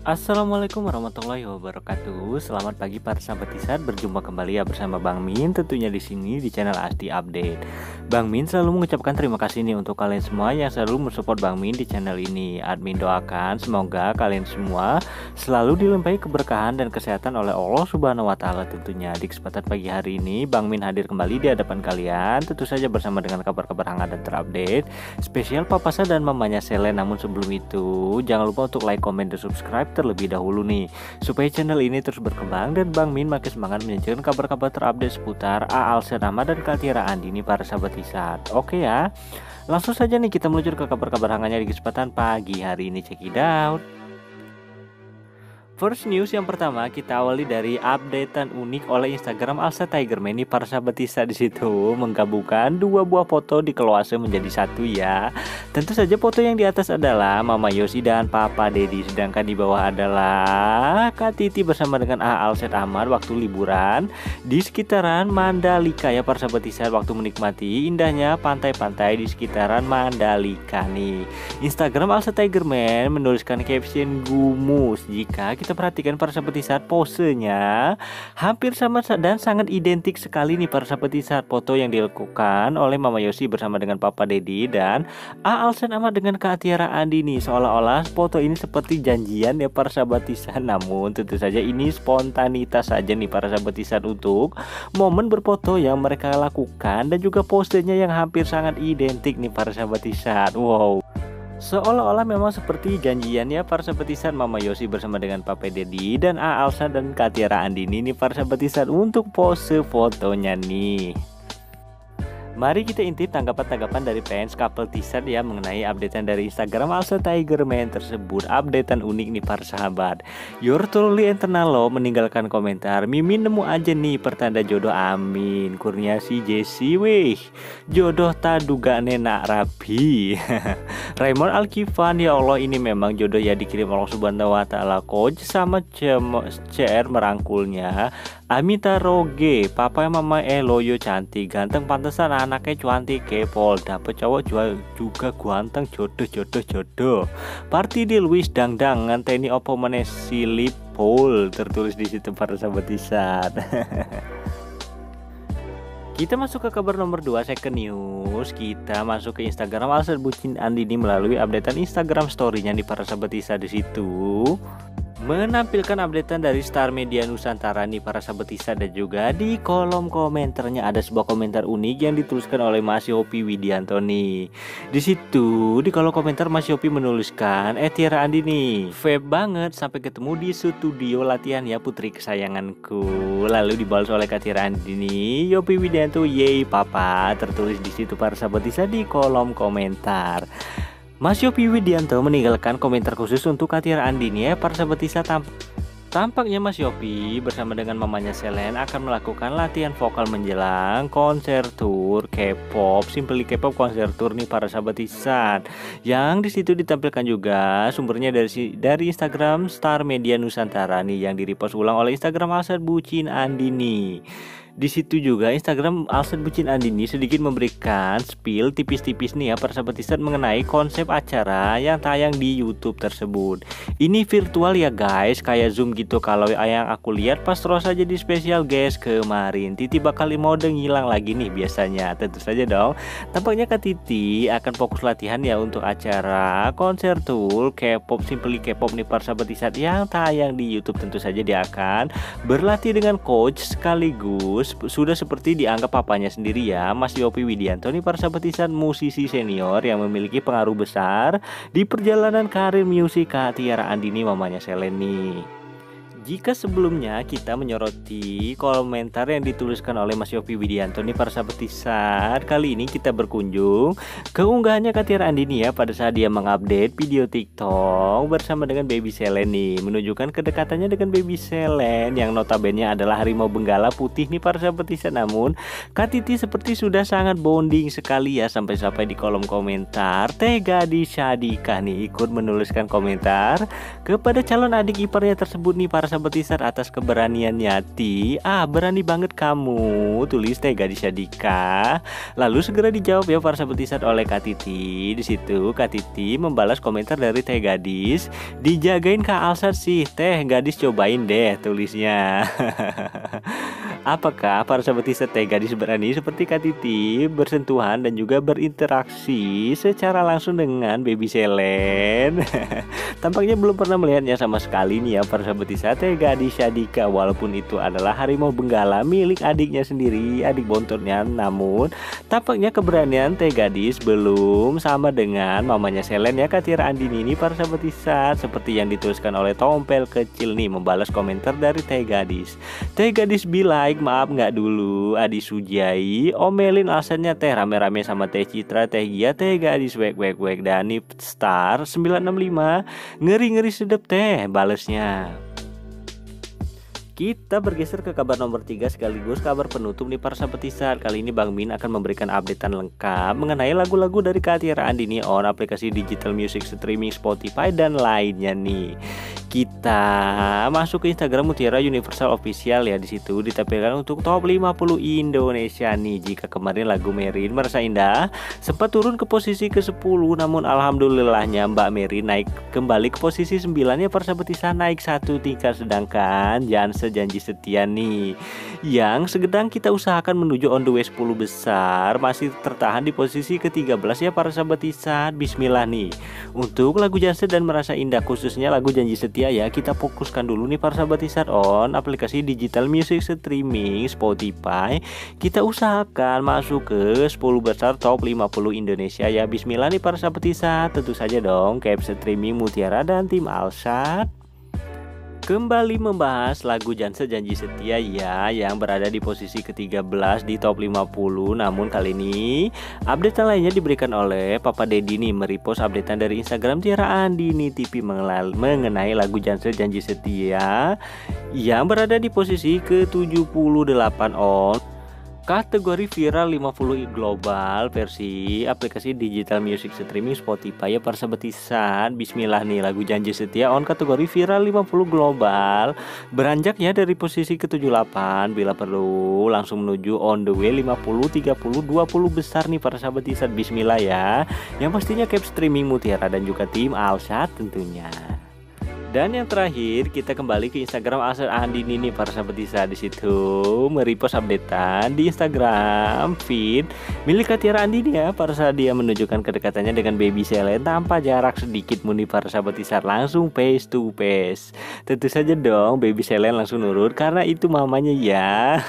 Assalamualaikum warahmatullahi wabarakatuh. Selamat pagi para sahabat Isat, berjumpa kembali ya bersama Bang Min tentunya di sini di channel Asti Update. Bang Min selalu mengucapkan terima kasih nih untuk kalian semua yang selalu mensupport Bang Min di channel ini. Admin doakan semoga kalian semua selalu dilimpahi keberkahan dan kesehatan oleh Allah Subhanahu wa taala tentunya. Di kesempatan pagi hari ini Bang Min hadir kembali di hadapan kalian tentu saja bersama dengan kabar-kabar hangat dan terupdate spesial Papasa dan mamanya Selen. Namun sebelum itu jangan lupa untuk like, comment, dan subscribe terlebih dahulu nih supaya channel ini terus berkembang dan Bang Min makin semangat menyajikan kabar-kabar terupdate seputar Alsen Ahmad dan Tiara Andini para sahabat Isat. Oke ya, langsung saja nih kita meluncur ke kabar-kabar hangatnya di kesempatan pagi hari ini. Check it out. First news yang pertama kita awali dari updatean unik oleh Instagram Alsa Tigerman. Ini para sahabat Isa di situ menggabungkan dua buah foto di keluarga menjadi satu ya. Tentu saja foto yang di atas adalah Mama Yosi dan Papa Dedi, sedangkan di bawah adalah Kak Titi bersama dengan Alsen Ahmad waktu liburan di sekitaran Mandalika ya para sahabat Isa, waktu menikmati indahnya pantai-pantai di sekitaran Mandalika nih. Instagram Alsa Tigerman menuliskan caption gumus jika kita perhatikan para sahabat Isat, posenya hampir sama dan sangat identik sekali nih para sahabat Isat. Foto yang dilakukan oleh Mama Yosi bersama dengan Papa Dedi dan Alsen Ahmad dengan Kak Tiara Andini, seolah-olah foto ini seperti janjian ya para sahabat Isat. Namun tentu saja ini spontanitas saja nih para sahabat Isat untuk momen berfoto yang mereka lakukan dan juga posenya yang hampir sangat identik nih para sahabat Isat. Wow, seolah-olah memang seperti janjian ya para sahabat Isat, Mama Yosi bersama dengan Papa Dedi dan Alsen dan Kak Tiara Andini nih para sahabat Isat untuk pose fotonya nih. Mari kita intip tanggapan-tanggapan dari fans couple T-shirt ya mengenai updatean dari Instagram Alsa Tigerman tersebut. Updatean unik nih para sahabat. Your truly internal lo meninggalkan komentar, Mimin nemu aja nih pertanda jodoh, amin. Kurniasi Jesse, wih jodoh tak duga nenak rapi. Raymond Alkifan, ya Allah ini memang jodoh ya dikirim Allah Subhanahu wa taala. Coach sama CR merangkulnya. Amita Roge, papa mama Loyo cantik, ganteng pantesan anaknya cuantik, kepol, dapet cowok juga ganteng, jodoh. Party di Luis Dangdang nganteni opo meneh silipol, tertulis di situ para sahabat Isat. Kita masuk ke kabar nomor 2, second news. Kita masuk ke Instagram Alsen Bucin Andini melalui updatean Instagram story-nya di para sahabat Isat di situ. Menampilkan updatean dari Star Media Nusantara nih para sahabat Isat, dan juga di kolom komentarnya ada sebuah komentar unik yang dituliskan oleh Mas Yopi Widianto nih. Di situ di kolom komentar Mas Yopi menuliskan Tiara Andini, vape banget sampai ketemu di studio latihan ya putri kesayanganku. Lalu dibalas oleh Kak Tiara Andini, Yopi Widianto, yeay papa, tertulis di situ para sahabat Isat di kolom komentar. Mas Yopi Widianto meninggalkan komentar khusus untuk Kak Tiara Andini ya para sahabat Isat. Tampaknya Mas Yopi bersama dengan mamanya Selen akan melakukan latihan vokal menjelang konser tour K-pop, Simply K-pop konser tour nih para sahabat Isat. Yang di situ ditampilkan juga sumbernya dari Instagram Star Media Nusantara nih yang direpost ulang oleh Instagram Alsen Bucin Andini. Di situ juga Instagram Alsen Bucin Andini sedikit memberikan spill tipis-tipis nih ya para sahabat Isat mengenai konsep acara yang tayang di YouTube tersebut. Ini virtual ya guys, kayak Zoom gitu. Kalau yang aku lihat pas terus aja di spesial guys kemarin, Titi bakal mode ngilang lagi nih biasanya. Tentu saja dong. Tampaknya Kak Titi akan fokus latihan ya untuk acara konser tour K-pop Simply K-pop nih para sahabat Isat yang tayang di YouTube. Tentu saja dia akan berlatih dengan coach sekaligus sudah seperti dianggap papanya sendiri ya, Mas Yopi Widianto nih para sahabat Isat, musisi senior yang memiliki pengaruh besar di perjalanan karir musik Kak Tiara Andini mamanya Selen nih. Jika sebelumnya kita menyoroti komentar yang dituliskan oleh Mas Yopi Widianto nih para sahabat Isat, kali ini kita berkunjung ke unggahannya Kak Tiara Andini ya pada saat dia mengupdate video TikTok bersama dengan Baby Selen nih, menunjukkan kedekatannya dengan Baby Selen yang notabene adalah harimau benggala putih nih para sahabat Isat. Namun Kak Titi seperti sudah sangat bonding sekali ya, sampai-sampai di kolom komentar Teh Gadis Syadika nih ikut menuliskan komentar kepada calon adik iparnya tersebut nih para sahabat sahabat Tisar atas keberaniannya. Berani banget kamu, tulis Teh Gadis Yadika. Lalu segera dijawab ya para sahabat Tisar oleh Kak Titi. Di situ Kak Titi membalas komentar dari Teh Gadis. Dijagain Kak Alsat sih, Teh Gadis cobain deh, tulisnya. Apakah para sahabat Tisar Teh Gadis berani seperti Kak Titi bersentuhan dan juga berinteraksi secara langsung dengan Baby Selen? Tampaknya belum pernah melihatnya sama sekali nih ya para sahabat Tisar Teh Gadis Yadika. Walaupun itu adalah harimau benggala milik adiknya sendiri, adik bontornya, namun tampaknya keberanian Teh Gadis belum sama dengan mamanya Selen ya, Kak Tiara Andini ini para sahabat Tisar. Seperti yang dituliskan oleh Tompel Kecil nih membalas komentar dari Teh Gadis. Teh Gadis be like, maaf nggak dulu Adi Sujai omelin alasannya Teh rame-rame sama Teh Citra, Teh Gia, Teh Gadis wek Dani Star 965 ngeri sedep Teh balesnya. Kita bergeser ke kabar nomor 3 sekaligus kabar penutup nih para sahabat Tisar. Kali ini Bang Min akan memberikan updatean lengkap mengenai lagu-lagu dari Kak Tiara Andini on aplikasi digital music streaming Spotify dan lainnya nih. Kita masuk ke Instagram Mutiara Universal Official ya, di situ ditampilkan untuk top 50 Indonesia nih. Jika kemarin lagu Merin Merasa Indah sempat turun ke posisi ke-10, namun alhamdulillahnya Mbak Merin naik kembali ke posisi 9 ya para sahabat Tisar, naik 1 tingkat. Sedangkan Janji Setia nih yang sedang kita usahakan menuju on the way 10 besar masih tertahan di posisi ke-13 ya para sahabat Tisar. Bismillah nih untuk lagu Janse dan Merasa Indah, khususnya lagu Janji Setia ya, kita fokuskan dulu nih para sahabat Tisar on aplikasi digital music streaming Spotify. Kita usahakan masuk ke 10 besar top 50 Indonesia ya. Bismillah nih para sahabat Tisar, tentu saja dong Cap Streaming Mutiara dan tim Alsat kembali membahas lagu Janse Janji Setia ya, yang berada di posisi ke-13 di top 50. Namun kali ini update lainnya diberikan oleh Papa Dedi nih, merepost updatean dari Instagram Tiara Andini TV mengenai lagu Janse Janji Setia yang berada di posisi ke-78 on kategori viral 50 global versi aplikasi digital music streaming Spotify ya para sahabat Tisar. Bismillah nih lagu Janji Setia on kategori viral 50 global, beranjak ya dari posisi ke-78. Bila perlu langsung menuju on the way 50, 30, 20 besar nih para sahabat Tisar. Bismillah ya, yang pastinya Cap Streaming Mutiara dan juga tim Alsat tentunya. Dan yang terakhir kita kembali ke Instagram Alsat Andini nih para sahabat Tisar. Di situ merepost updatean di Instagram feed milik Kak Tiara Andini ya, para sahabat, dia menunjukkan kedekatannya dengan Baby Selen tanpa jarak sedikit muni para sahabat Tisar, langsung face to face. Tentu saja dong Baby Selen langsung nurut karena itu mamanya ya.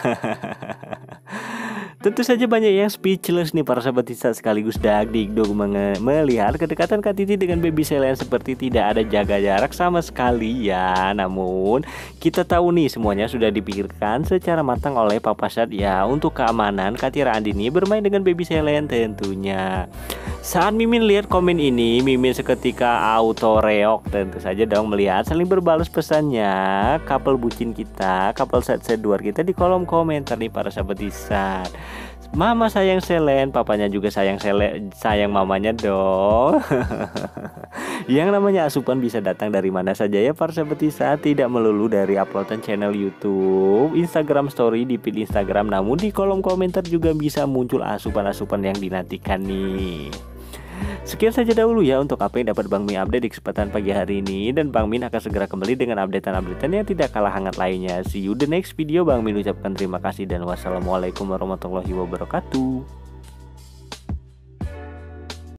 Tentu saja banyak yang speechless nih para sahabat Tisar, sekaligus dagdikduk melihat kedekatan Kak Titi dengan Baby Selen seperti tidak ada jaga jarak sama sekali ya. Namun kita tahu nih semuanya sudah dipikirkan secara matang oleh Papa Sat ya, untuk keamanan Kak Tiara Andini bermain dengan Baby Selen tentunya. Saat Mimin lihat komen ini, Mimin seketika auto reok tentu saja dong melihat saling berbalas pesannya couple bucin kita, couple set seduar kita di kolom komentar nih para sahabat Tisar. Mama sayang Selen, papanya juga sayang Selen, sayang mamanya dong. Yang namanya asupan bisa datang dari mana saja ya para sahabat Tisar, tidak melulu dari uploadan channel YouTube, Instagram story di feed Instagram, namun di kolom komentar juga bisa muncul asupan-asupan yang dinantikan nih. Sekian saja dahulu ya untuk apa yang dapat Bang Min update di kesempatan pagi hari ini, dan Bang Min akan segera kembali dengan updatean-updatean yang tidak kalah hangat lainnya. See you the next video. Bang Min ucapkan terima kasih dan wassalamualaikum warahmatullahi wabarakatuh.